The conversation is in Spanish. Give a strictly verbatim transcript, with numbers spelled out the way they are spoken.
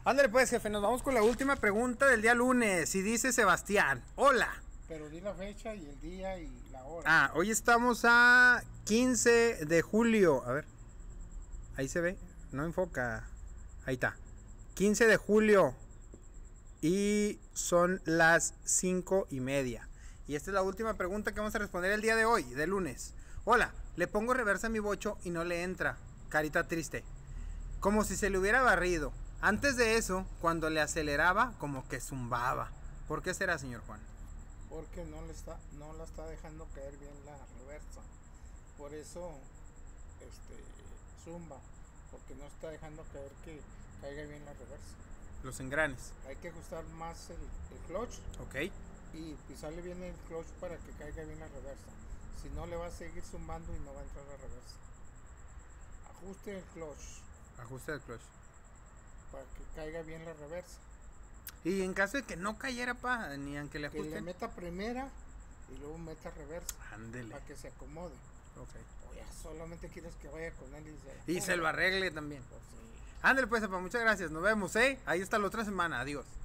Ándale pues, jefe, nos vamos con la última pregunta del día lunes. Y dice Sebastián, hola. Pero di la fecha y el día y la hora. Ah, hoy estamos a quince de julio. A ver, ahí se ve, no enfoca. Ahí está, quince de julio. Y son las cinco y media. Y esta es la última pregunta que vamos a responder el día de hoy, de lunes. Hola, le pongo reversa a mi bocho y no le entra. Carita triste. Como si se le hubiera barrido. Antes de eso, cuando le aceleraba, como que zumbaba. ¿Por qué será, señor Juan? Porque no le está, no la está dejando caer bien la reversa. Por eso, este, zumba. Porque no está dejando caer que caiga bien la reversa. Los engranes. Hay que ajustar más el, el clutch. Ok. Y pisarle bien el clutch para que caiga bien la reversa. Si no, le va a seguir zumbando y no va a entrar la reversa. Ajuste el clutch. Ajuste el clutch. Para que caiga bien la reversa. Y en caso de que no cayera, pa, ni aunque le ajuste. Que le meta primera y luego meta reversa. Ándele. Para que se acomode. Ok. O ya solamente quieres que vaya con él y se... Y se lo arregle también. Pues sí. Ándale pues, apa, muchas gracias. Nos vemos, ¿eh? Ahí está la otra semana. Adiós.